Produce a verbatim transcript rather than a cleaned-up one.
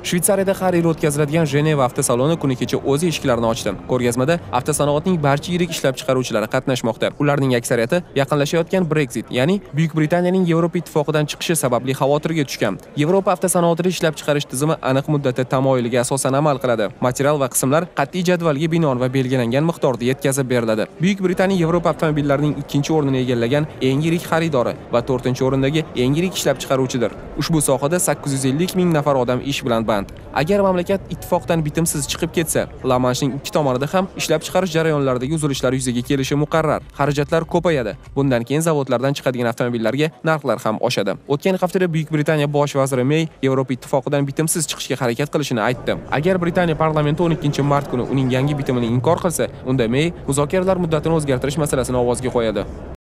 Shveysariyada har yil o'tkaziladigan Jeneva avtosaloni kuni kecha o'z eshiklarini ochdi. Ko'rgazmada avtosanoatning barcha yirik ishlab chiqaruvchilari qatnashmoqda. Ularning aksariyati yaqinlashayotgan Brexit, ya'ni Buyuk Britaniyaning Yevropa ittifoqidan chiqishi sababli xavotirga tushgan. Yevropa avtosanoatida ishlab chiqarish tizimi aniq muddatda tamoyiliga asosan amal qiladi. Material va qismlar qat'iy jadvalga binoan va belgilangan miqdorda yetkazib beriladi. Buyuk Britaniya Yevropa avtomobillarining ikkinchi o'rnini egallagan eng yirik xaridori va to'rtinchi o'rindagi eng yirik ishlab chiqaruvchidir. Ushbu sohada sakkiz yuz ellik ming nafar odam ish bilan band. Agar mamlakat ittifoqdan bitimsiz chiqib ketsa, La-Manshning ikki tomonida ham ishlab chiqarish jarayonlaridagi uzilishlar yuzaga kelishi muqarrar. Xarajatlar ko'payadi. Bundan keyin zavodlardan chiqadigan avtomobillarga narxlar ham oshadi. O'tgan haftada Buyuk Britaniya bosh vaziri May Yevropa ittifoqidan bitimsiz chiqishga harakat qilishini aytdi. Agar Britaniya parlamenti o'n ikkinchi mart kuni uning yangi bitimini inkor qilsa, unda May muzokaralar muddatini o'zgartirish masalasini ovozga qo'yadi.